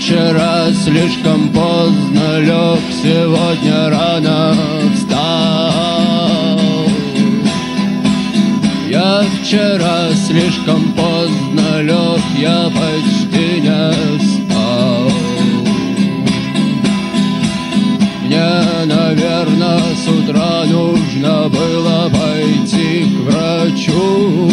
вчера слишком поздно лег, сегодня рано встал. Я вчера слишком поздно лег, я почти не спал. Мне, наверное, с утра нужно было пойти к врачу.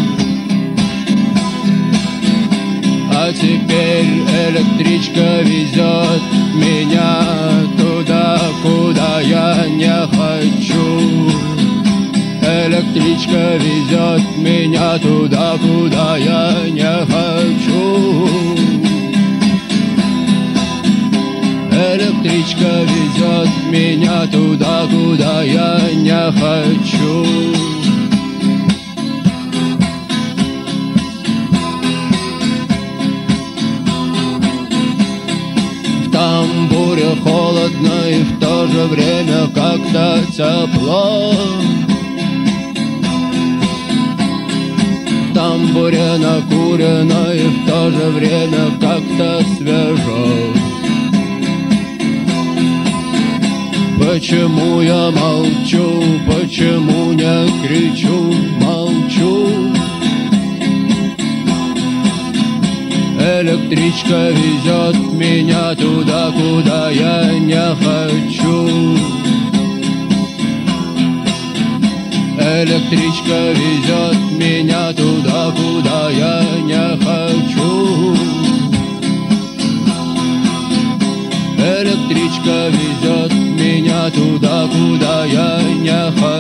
А теперь электричка везет меня туда, куда я не хочу. Электричка везет меня туда, куда я не хочу. Электричка везет меня туда, куда я не хочу. В тамбуре холодно и в то же время как-то тепло. В тамбуре накурено и в то же время как-то свежо. Почему я молчу, почему не кричу, молчу? Электричка везет меня туда, куда я не хочу. Электричка везет меня туда, куда я не хочу. Электричка везет меня туда, куда я не хочу.